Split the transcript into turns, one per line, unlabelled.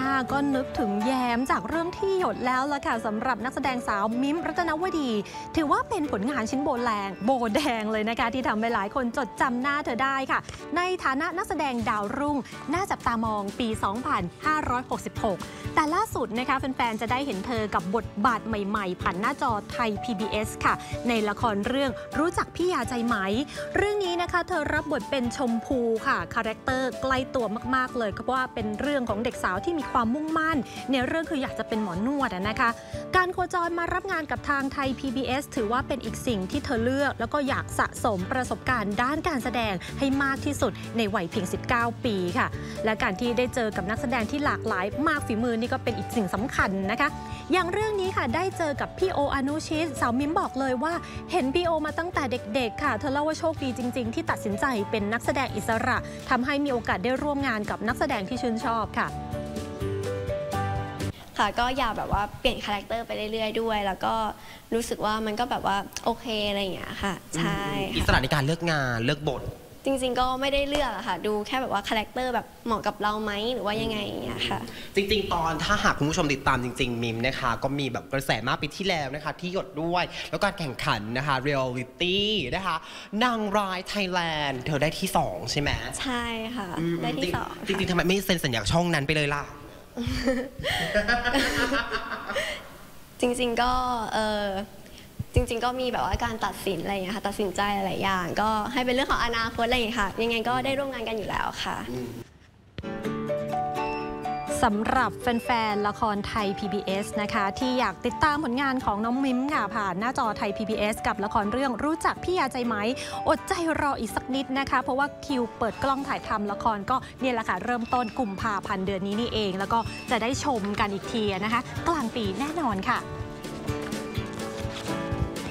ก็นึกถึงแย้มจากเรื่องที่หยดแล้วล่ะค่ะสำหรับนักแสดงสาวมิ้มรัตนวดีถือว่าเป็นผลงานชิ้นโบแดงเลยนะคะที่ทำให้หลายคนจดจำหน้าเธอได้ค่ะในฐานะนักแสดงดาวรุ่งน่าจับตามองปี 2566 แต่ล่าสุดนะคะแฟนๆจะได้เห็นเธอกับบทบาทใหม่ๆผ่านหน้าจอไทย PBS ค่ะในละครเรื่องรู้จักพี่ยาใจไหมเรื่องนี้นะคะเธอรับบทเป็นชมพูค่ะคาแรคเตอร์ใกล้ตัวมากๆเลยเพราะว่าเป็นเรื่องของเด็กสาวที่มีความมุ่งมั่นในเรื่องคืออยากจะเป็นหมอนวดนะคะการโคจรมารับงานกับทางไทย PBS ถือว่าเป็นอีกสิ่งที่เธอเลือกแล้วก็อยากสะสมประสบการณ์ด้านการแสดงให้มากที่สุดในวัยเพียง 19 ปีค่ะและการที่ได้เจอกับนักแสดงที่หลากหลายมากฝีมือนี่ก็เป็นอีกสิ่งสำคัญนะคะอย่างเรื่องนี้ค่ะได้เจอกับพี่โออนุชิตสาวมิ้มบอกเลยว่าเห็นพี่โอมาตั้งแต่เด็กๆค่ะเธอเล่าว่าโชคดีจริงๆที่ตัดสินใจเป็นนักแสดงอิสระทำให้มีโอกาสได้ร่วมงานกับนักแสดงที่ชื่นชอบค่ะ
ก็อยากแบบว่าเปลี่ยนคาแรคเตอร์ไปเรื่อยๆด้วยแล้วก็รู้สึกว่ามันก็แบบว่าโอเคอะไรอย่างเงี้ยค่ะใช่
อิสระในการเลือกงานเลือกบท
จริงๆก็ไม่ได้เลือกอะค่ะดูแค่แบบว่าคาแรคเตอร์แบบเหมาะกับเราไหมหรือว่ายังไงอย่างเงี้ยค่ะ
จริงๆตอนถ้าหากคุณผู้ชมติดตามจริงๆมิมนะคะก็มีแบบกระแสมากปีที่แล้วนะคะที่หยดด้วยแล้วการแข่งขันนะคะเรียลลิตี้นะคะนางร้ายไทยแลนด์เธอได้ที่2ใช่ไหม
ใช่ค่ะได้ที่2
จริงๆทำไมไม่เซ็นสัญญาช่องนั้นไปเลยล่ะ
จริงๆก็มีแบบว่าการตัดสินอะไรอย่างเงี้ยค่ะตัดสินใจหลายอย่างก็ให้เป็นเรื่องของอนาคตอะไรอย่างเงี้ยค่ะยังไงก็ได้ร่วมงานกันอยู่แล้วค่ะ
สำหรับแฟนๆละครไทย PBS นะคะที่อยากติดตามผลงานของน้องมิ้มค่ะผ่านหน้าจอไทย PBS กับละครเรื่องรู้จักพี่ยาใจไหมอดใจรออีกสักนิดนะคะเพราะว่าคิวเปิดกล้องถ่ายทำละครก็เนี่ยแหละค่ะเริ่มต้นกุมภาพันธ์เดือนนี้นี่เองแล้วก็จะได้ชมกันอีกทีนะคะกลางปีแน่นอนค่ะ